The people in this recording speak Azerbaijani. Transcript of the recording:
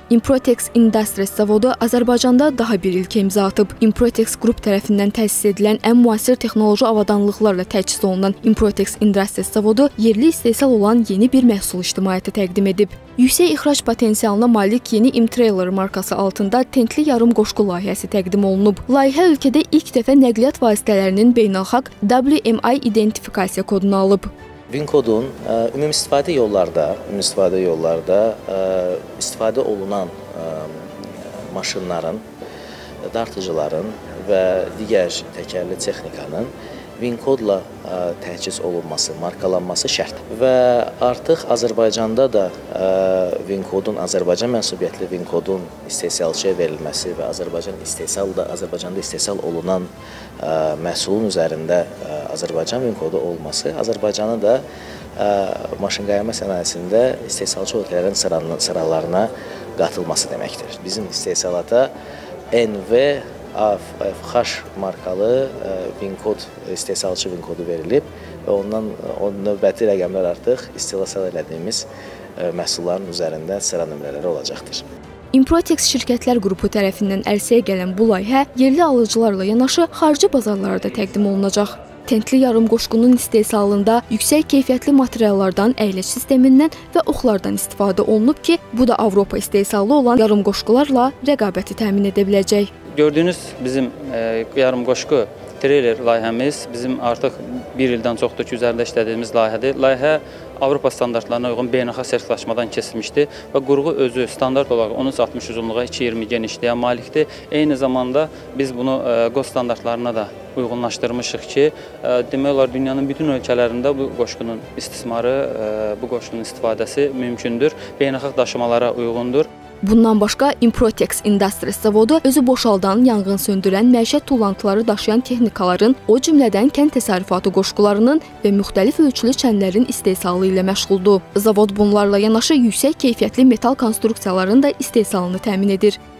Improtex Industries zavodu Azərbaycanda daha bir ilk imza atıb. Improtex Group tərəfindən təsis edilən ən müasir texnoloji avadanlıqlarla təchiz olunan Improtex Industries zavodu yerli istehsal olan yeni bir məhsul ictimaiyyətə təqdim edib. Yüksək ixrac potensialına malik yeni M-Trailer markası altında tentli yarım qoşqu layihəsi təqdim olunub. Layihə ölkədə ilk dəfə nəqliyyat vasitələrinin beynəlxalq WMI identifikasiya kodunu alıb. WinCode-un ümumi istifadə yollarda istifadə olunan maşınların, dartıcıların və digər təkərli texnikanın WinCode-la təchiz olunması, markalanması şərtdir. Və artıq Azərbaycanda da WinCode-un, Azərbaycan mənsubiyyətli WinCode-un istehsalçıya verilməsi və Azərbaycanda istehsal olunan məhsulun üzərində Azərbaycan WinCode-u olması Azərbaycanı da maşınqayırma sənayesində istehsalçı ölkələrin sıralarına qatılması deməkdir. Bizim istehsalata NV FH markalı istehsalçı WinCode-u verilib və ondan növbəti rəqəmlər artıq istehsal etdiyimiz məhsulların üzərində sıra nömrələri olacaqdır. Improtex şirkətlər qrupu tərəfindən ərsəyə gələn bu layihə yerli alıcılarla yanaşı xarici bazarlarda təqdim olunacaq. Tentli yarım qoşqunun istehsalında yüksək keyfiyyətli materiallardan, əyləc sistemindən və oxlardan istifadə olunub ki, bu da Avropa istehsalı olan yarım qoşqularla rəqabəti təmin edə biləcək. Gördüyünüz bizim yarım qoşqu trailer layihəmiz bizim artıq bir ildən çoxdur ki, üzərində işlədiyimiz layihədir. Layihə Avropa standartlarına uyğun beynəlxalq sertifikatlaşmadan keçilmişdir və qurğu özü standart olaraq 13-60 uzunluğa 2-20 genişliyə malikdir. Eyni zamanda biz bunu QOS standartlarına da uyğunlaşdırmışıq ki, demək olar dünyanın bütün ölkələrində bu qoşqunun istismarı, bu qoşqunun istifadəsi mümkündür, beynəlxalq daşımalara uyğundur. Bundan başqa Improtex Industries zavodu özü boşaldan, yanğın söndürən, məişət tullantıları daşıyan texnikaların, o cümlədən kənd təsərrüfatı qoşqularının və müxtəlif ölçülü çənlərin istehsalı ilə məşğuldur. Zavod bunlarla yanaşı yüksək keyfiyyətli metal konstruksiyaların da istehsalını təmin edir.